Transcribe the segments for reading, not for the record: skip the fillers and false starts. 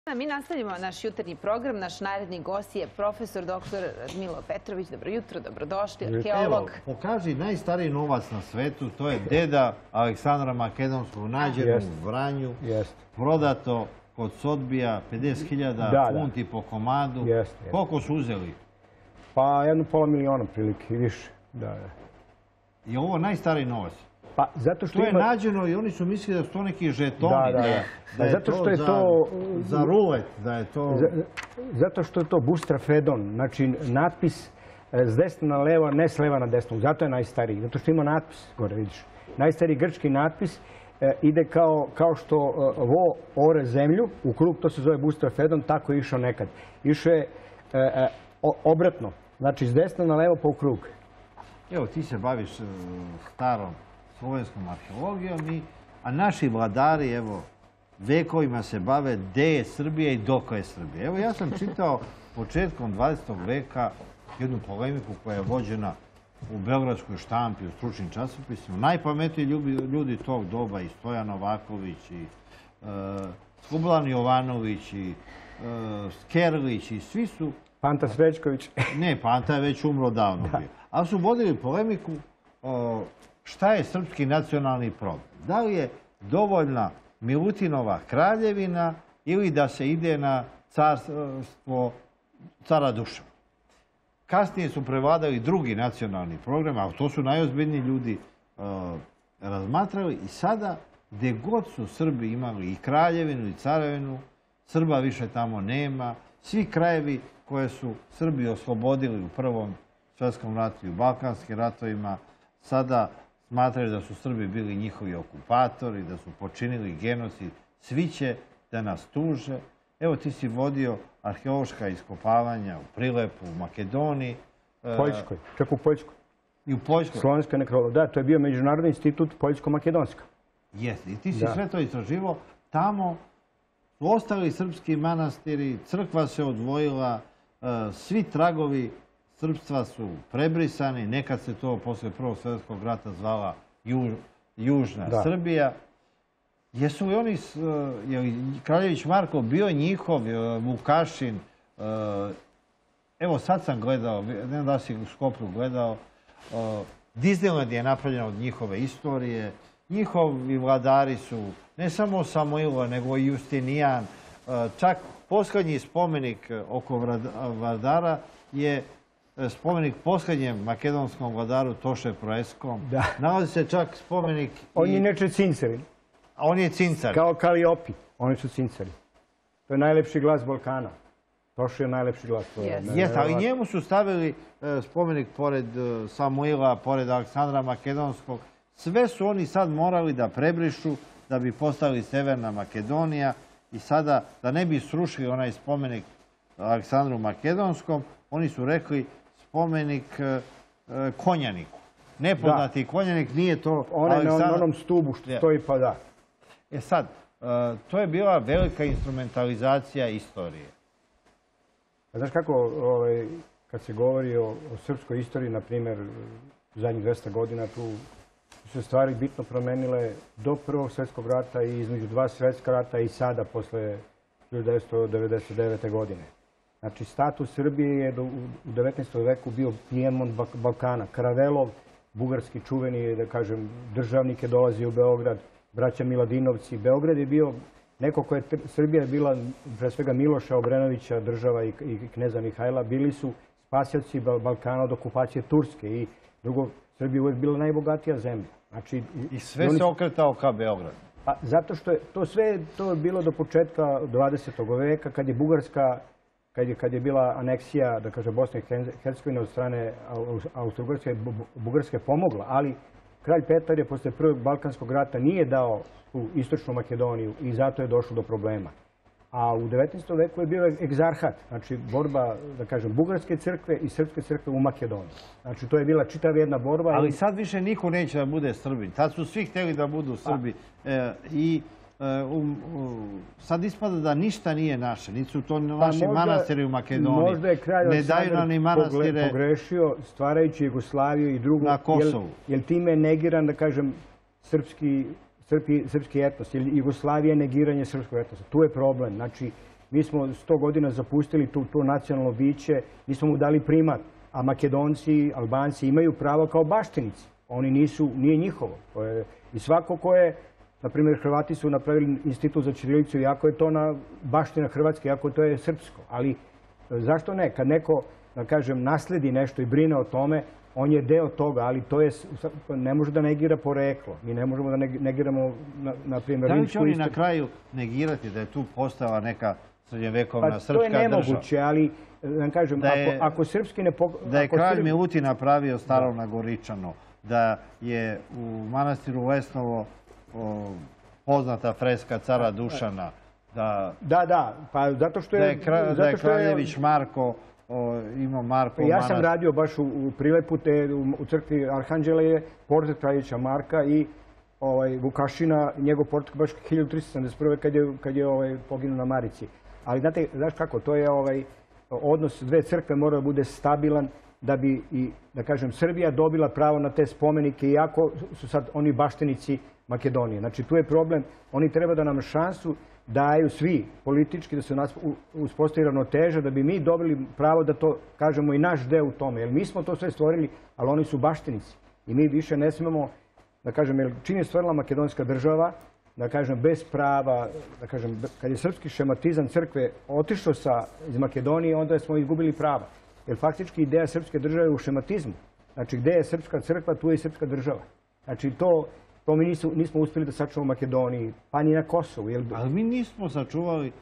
Mi nastavljamo naš jutarnji program. Naš naredni gost je profesor dr. Milo Petrović. Dobro jutro, dobrodošli, arheolog. Evo, pokaži najstariji novac na svetu, to je deda Aleksandra Makedonskog, nađeno u Vranju, prodato kod Sotbija, 50.000 funti po komadu. Koliko su uzeli? Pa 1,5 miliona prilike i više. Je ovo najstariji novac? Pa, zato što to je nađeno i oni su mislili da su to neki žetoni. Da je zato što je to za rulet, da je to... Zato što je to bustrafedon, znači natpis s desna na levo, ne s leva na desnu. Zato je najstariji, zato što ima natpis, gore vidiš. Najstariji grčki natpis ide kao što vo ore zemlju, u krug, to se zove bustrafedon, tako je išao nekad. Išao je obratno, znači s desna na levo pa u krug. Evo, ti se baviš starom slovenskom arheologijom, a naši vladari, evo, vekovima se bave gde je Srbija i doko je Srbija. Evo, ja sam čitao početkom 20. veka jednu polemiku koja je vođena u beogradskoj štampi, u stručnim časopisima. Najpametniji ljudi tog doba, i Stojan Novaković, i Slobodan Jovanović, i Skerlić, i svi su... Panta Srećković. Ne, Panta je već umro davno bio. Ali su vodili polemiku šta je srpski nacionalni problem. Da li je dovoljna Milutinova kraljevina ili da se ide na carstvo cara Dušana. Kasnije su prevladali drugi nacionalni program, a to su najozbiljniji ljudi razmatrali, i sada gdje god su Srbi imali i kraljevinu i carevinu, Srba više tamo nema. Svi krajevi koje su Srbi oslobodili u Prvom svjetskom ratu i u Balkanskim ratovima sada smatraju da su Srbi bili njihovi okupatori, da su počinili genocid. Svi će da nas tuže. Evo, ti si vodio arheološka iskopavanja u Prilepu, u Makedoniji. Poljskoj, čak u Poljskoj. I u Poljskoj. Slovenska nekrologija. Da, to je bio Međunarodni institut Poljsko-Makedonska. Jeste, i ti si sve to istraživao. Tamo su ostali srpski manastiri, crkva se odvojila, svi tragovi srpstva su prebrisani. Nekad se to posle Prvog svjetskog rata zvala Južna Srbija. Jesu li oni, je Kraljević Marko bio njihov, Vukašin? Evo, sad sam gledao, ne znam da si u Skoplju gledao, Disneyland je napravljen od njihove istorije. Njihovi vladari su ne samo Samoilo, nego i Justinijan. Čak posljednji spomenik oko Vardara je spomenik posljednjem makedonskom vladaru Toše Proeskom. Nalazi se čak spomenik... On je inače Cincari. A on je Cincar. Kao Kaliopi. Oni su Cincari. To je najlepši glas Balkana. Toše je najlepši glas. Jeste, ali njemu su stavili spomenik pored Samuila, pored Aleksandra Makedonskog. Sve su oni sad morali da prebrišu da bi postali Severna Makedonija, i sada, da ne bi srušili onaj spomenik Aleksandru Makedonskom, oni su rekli spomenik Konjaniku. Nepoznati Konjanik, nije to Aleksandar... Na onom stubu što stoji, pa da. E sad, to je bila velika instrumentalizacija istorije. Znaš kako, kad se govori o srpskoj istoriji, na primjer, zadnjih 200 godina, tu su stvari bitno promenile do Prvog svjetskog rata i između dva svjetska rata i sada, posle 1999. godine. Znači, status Srbije je u 19. veku bio Pijemont Balkana. Karavelov, bugarski čuveni, da kažem, državnik je dolazio u Beograd, braća Miladinovci. Beograd je bio neko koje Srbija je bila, pre svega Miloša Obrenovića, država i kneza Mihajla, bili su spasioci Balkana od okupacije Turske. I drugo, Srbija je uvijek bila najbogatija zemlja. I sve se okretao ka Beogradu. Zato što je to sve bilo do početka 20. veka, kad je Bugarska, kad je bila aneksija, da kaže, Bosne i Hercegovine od strane Austro-Ugarske, Bugarska je pomogla, ali kralj Petar je posle Prvog Balkanskog rata nije dao u istočnu Makedoniju i zato je došlo do problema. A u 19. veku je bio egzarhat, znači borba, da kažem, Bugarske crkve i Srpske crkve u Makedoniji. Znači, to je bila čitava jedna borba. Ali sad više niko neće da bude Srbin. Tad su svi htjeli da budu Srbi. I sad ispada da ništa nije naše. Nisu to naši manastiri u Makedoniji. Možda je kralj Aleksandar pogrešio stvarajući Jugoslaviju i drugu. Na Kosovu. Jer time je negiran, da kažem, srpski etnos. Jugoslavija je negiranje srpskog etnosa. Tu je problem. Znači, Mi smo 100 godina zapustili to nacionalno biće, nismo mu dali primat, a Makedonci, Albanci imaju pravo kao baštinici. Oni nije njihovo. I svako ko je, na primjer, Hrvati su napravili institut za ćirilicu, iako je to baština Hrvatske, iako to je srpsko. Ali zašto ne? Kad neko, da kažem, nasledi nešto i brine o tome, on je deo toga, ali to ne može da negira poreklo. Mi ne možemo da negiramo, na primjer, rimsku istoriju. Da li će oni na kraju negirati da je tu postala neka srednjevekovna srpska država? To je nemoguće, ali, da kažem, ako srpski ne... Da je kralj Milutin napravio Staro Nagoričano, da je u manastiru Lesnovo poznata freska cara Dušana, Da, pa zato što je... Da je kraljević Marko imao Marko manastir. Ja sam radio baš u Prilepu, u crkvi Arhanđela je portret kraljevića Marka i Vukašina, njegov portret baš 1371. kad je poginuo na Marici. Ali znate, znaš kako, to je odnos dve crkve mora da bude stabilan da bi i, da kažem, Srbija dobila pravo na te spomenike, iako su sad oni baštenici Makedonije. Znači, tu je problem, oni treba da nam šansu daju svi politički, da se nas uspostavi ravnoteža, da bi mi dobili pravo da to kažemo i naš deo u tome. Jer mi smo to sve stvorili, ali oni su baštinici. I mi više ne smemo, da kažem, jer čim je stvorila makedonska država, da kažem, bez prava, da kažem, kad je srpski šematizam crkve otišao iz Makedonije, onda smo izgubili prava. Jer faktički ideja srpske države je u šematizmu. Znači, gde je srpska crkva, tu je i srpska država. Znači, to mi nismo uspjeli da sačuvamo u Makedoniji, pa ni na Kosovu. Ali mi nismo sačuvali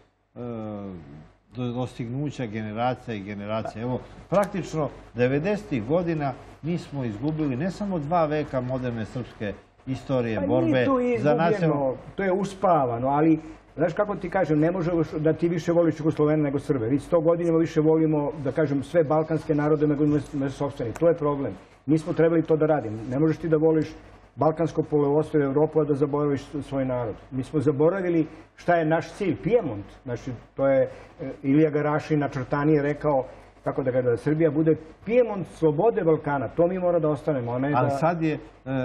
dostignuća generacija i generacija. Evo, praktično, 90. godina mi smo izgubili ne samo 2 veka moderne srpske istorije, borbe za nacionalno... To je uspavano, ali, znaš kako ti kažem, ne može da ti više voliš Jugoslovene nego Srbe. Već 100 godina više volimo, da kažem, sve balkanske narode nego sopstveni. To je problem. Mi smo trebali to da radimo. Ne možeš ti da voliš Balkansko poluostrvo Evropu, a da zaboraviš svoj narod. Mi smo zaboravili šta je naš cilj, Pijemont. Znači, to je Ilija Garašin načrtanije rekao, kako da Srbija bude Pijemont slobode Balkana. To mi mora da ostanemo. Ali sad je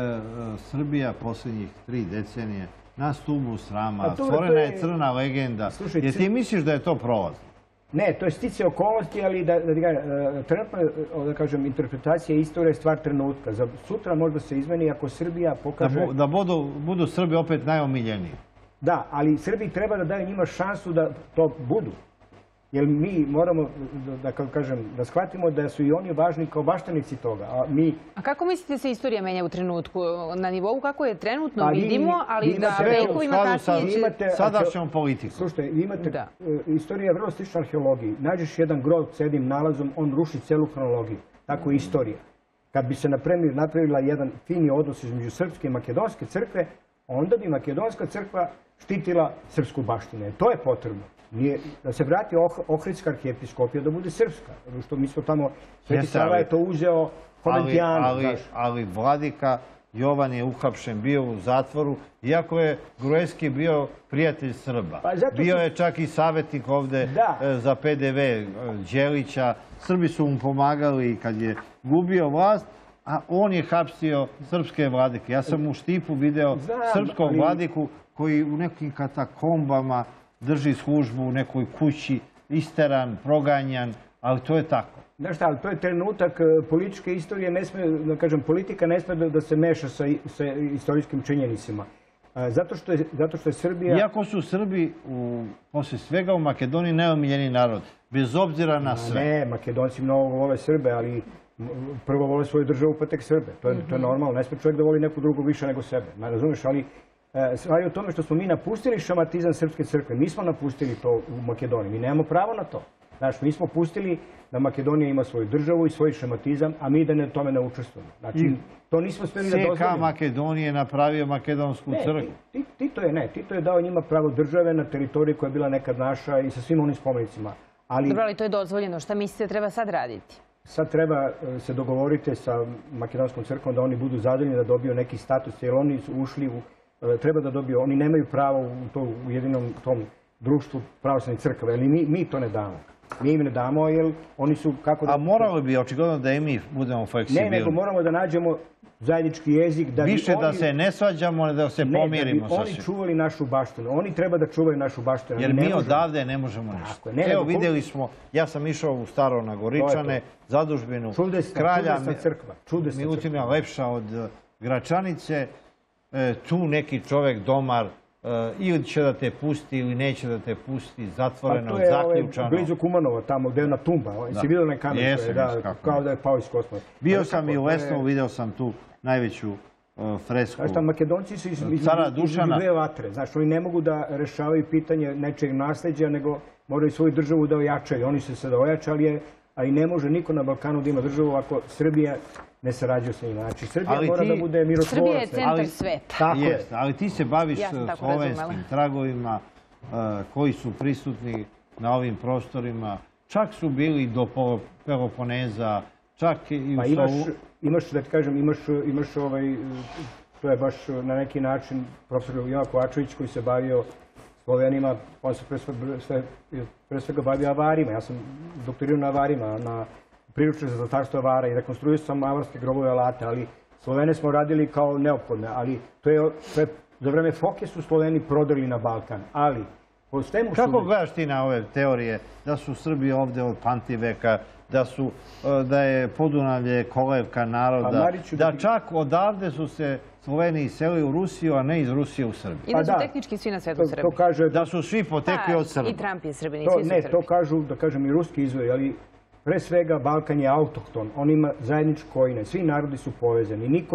Srbija posljednjih 3 decenije na stubu srama. Stvorena je crna legenda. Jer ti misliš da je to prolazno? Ne, to je stice okolnosti, ali trenutno, da kažem, interpretacija istorije je stvar trenutka. Za sutra možda se izmeni ako Srbija pokaže... Da budu Srbi opet najomiljeniji. Da, ali Srbi treba da daju njima šansu da to budu. Jer mi moramo, da kažem, da shvatimo da su i oni važni kao baštanici toga. A kako mislite se istorija menja u trenutku? Na nivou kako je trenutno vidimo, ali da vekovima kasnije će... Sadašnjom politikom. Slušajte, imate, istorija je vrlo slična arheologiji. Nađeš jedan grob s jednim nalazom, on ruši celu hronologiju. Tako je istorija. Kad bi se napravila jedan fini odnos između srpske i makedonske crkve, onda bi makedonska crkva štitila srpsku baštinu. To je potrebno. Da se vrati Ohridska arhijepiskopija, da bude srpska. Što mi smo tamo, Sveti Sava je to uzeo Homentijanu. Ali vladika Jovan je uhapšen, bio u zatvoru, iako je Gruevski bio prijatelj Srba. Bio je čak i savjetnik ovde za PDV Đelića. Srbi su mu pomagali kad je gubio vlast, a on je hapsio srpske vladike. Ja sam u Štipu video srpskog vladiku koji u nekim katakombama drži službu u nekoj kući, isteran, proganjan, ali to je tako. Znaš šta, ali to je trenutak političke istorije, da kažem, politika ne sme da se meša sa istorijskim činjenicima. Zato što je Srbija... Iako su Srbi, poslije svega u Makedoniji, neomiljeni narod, bez obzira na sve. Ne, Makedonci mnogo vole Srbe, ali prvo vole svoju državu, pa tek Srbe. To je normalno, ne sme čovjek da voli neku drugu više nego sebe. Razumiješ, ali... Stvar je u tome što smo mi napustili šematizam Srpske crkve. Mi smo napustili to u Makedoniji. Mi nemamo pravo na to. Znači, mi smo pustili da Makedonija ima svoju državu i svoj šematizam, a mi da na tome ne učestvujemo. Znači, to nismo smeli da dozvolimo. CK Makedonije napravio makedonsku crkvu. Tito je dao njima pravo države na teritoriji koja je bila nekad naša i sa svim onim spomenicima. Dobro, ali to je dozvoljeno. Šta mislite treba sad raditi? Sad treba se dogovoriti sa makedonskom crkvom da oni budu zadovoljni da dobiju neki status, jer oni su ušli u... Treba da dobiju, oni nemaju pravo u jedinom tom društvu pravoslavnih crkava, ali mi to ne damo. Mi im ne damo, jer oni su kako da... A moralo bi očigledno da i mi budemo fleksibilni. Ne, nego moramo da nađemo zajednički jezik. Više da se ne svađamo, da se pomirimo. Da bi oni čuvali našu baštinu. Oni treba da čuvaju našu baštinu. Jer mi odavde ne možemo ništa. Evo vidjeli smo, ja sam išao u Staro Nagoričane, zadužbinu kralja Milutina Lepša od Gračanice. Tu neki čovjek, domar, ili će da te pusti ili neće da te pusti, zatvoreno, zaključano. To je blizu Kumanova, tamo gdje je ona tumba. Si vidio na kameru, kao da je pao iz kosmosa. Bio sam i u Lesnovu, vidio sam tu najveću fresku. Znaš, Makedonci su između dve vatre. Znaš, oni ne mogu da rešavaju pitanje nečeg nasljeđa, nego moraju svoju državu da ojačaju. Oni su se da ojačali, ali ne može niko na Balkanu da ima državu ako Srbija ne sarađuje sa njima. Znači, Srbija mora da bude mirotvorac. Srbija je centar sveta. Jeste, ali ti se baviš slovenskim tragovima koji su prisutni na ovim prostorima. Čak su bili do Peloponeza, čak i u Slovu. Imaš, da ti kažem, imaš to je baš na neki način profesor Jovan Kovačević koji se bavio Slovenima, on se pre svega bavio avarima. Ja sam doktorirao na avarima, na priručnik za zlatarstvo avara i rekonstruisao sam avarske grobove alate, ali Slovene smo radili kao neophodne, ali to je za vreme Foke su Sloveni prodali na Balkan, ali po svemu kako gledaš ti na ove teorije da su Srbi ovde od Pantiveka, da je Podunavlje kolevka naroda, da čak odavde su se Sloveni iselili u Rusiju, a ne iz Rusije u Srbiju. I da su tehnički svi na svetu Srbi. Da su svi potekli od Srba. I Trump je Srbi, svi su Srbi. Ne, to kažu, da kažem, i ruski izvori, ali pre svega Balkan je autohton. On ima zajedničko korijene. Svi narodi su povezani.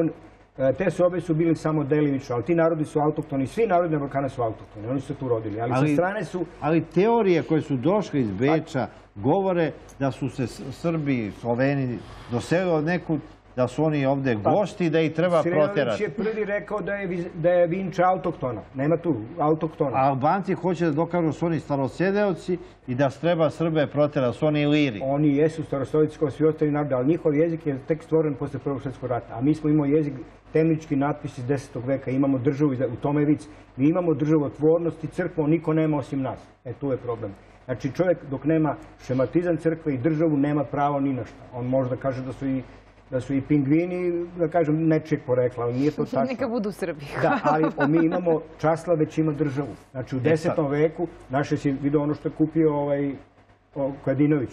Te sobe su bili samo delimično, ali ti narodi su autohtoni. Svi narodi na Balkanu su autohtoni. Oni su se tu rodili. Ali sa strane su... Ali teorije koje su došle iz Beča govore da su se Srbi, Sloveni doselili od nekud, da su oni ovdje gosti, da ih treba proterati. Srelić je prvi rekao da je Vinča autohtona. Nema tu autohtona. A Albanci hoće da dokažu da su oni starosjedeoci i da treba Srbe proterati, da su oni Iliri. Oni jesu starosjedeoci kao svi ostali narodi, ali njihov jezik je tek stvoren posle Prvog svjetskog rata. A mi smo imali jezik, temnički natpis iz 10. veka, imamo državu, u tome je vic. Mi imamo državotvornost i crkvu, niko nema osim nas. Tu je problem. Znači čovjek dok nema šematizam crkve i državu nema pravo ni na šta. On može da kaže da su i pingvini, da kažem, nečeg porekla, ali nije to tačno. Neka budu Srbi. Da, ali mi imamo, Časla već ima državu. Znači u 10. veku, naše si vidio ono što je kupio Kadinović,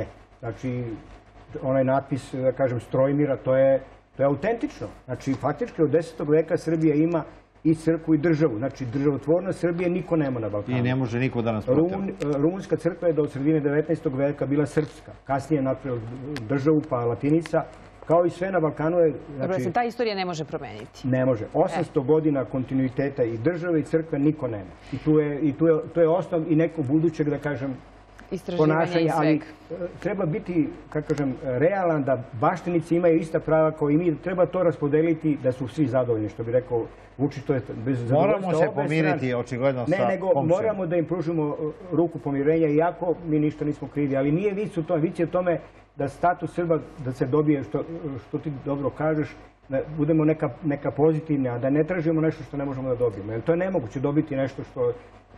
znači onaj natpis, da kažem, Strojmira, to je autentično. Znači faktički od 10. veka Srbija ima i crkvu i državu. Znači državotvorna Srbije niko nema na Balkanu. I ne može niko da nas protera. Rumunska crkva je do sredine 19. veka bila srpska. Kasnije je napravila državu pa latinica. Kao i sve na Balkanu je... Dobro, se ta istorija ne može promeniti. Ne može. 800 godina kontinuiteta i države i crkve niko nema. I to je osnov i nekog budućeg, da kažem, ponašanja, ali treba biti, kako kažem, realan da baštinici imaju ista prava kao i mi. Treba to raspodeliti da su svi zadovoljni, što bi rekao Vučić. Moramo se pomiriti, očigledno, sa komšijama. Ne, nego moramo da im pružimo ruku pomirenja, iako mi ništa nismo krivi. Ali nije vic u tome. Vic je u tome da status Srba, da se dobije, što ti dobro kažeš, da budemo neka pozitivna, a da ne tražimo nešto što ne možemo da dobijemo. Jer to je nemoguće dobiti nešto što...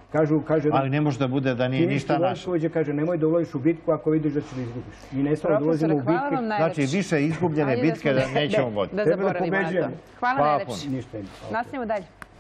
Ali ne može da bude da nije ništa naše. Kaže, nemoj da uložiš u bitku ako vidiš da ćeš da izgubiš. Mi ne smemo da ulazimo u bitke. Znači, više izgubljene bitke da nećemo voditi. Da zaboravimo na to. Hvala najlepše. Nastavimo dalje.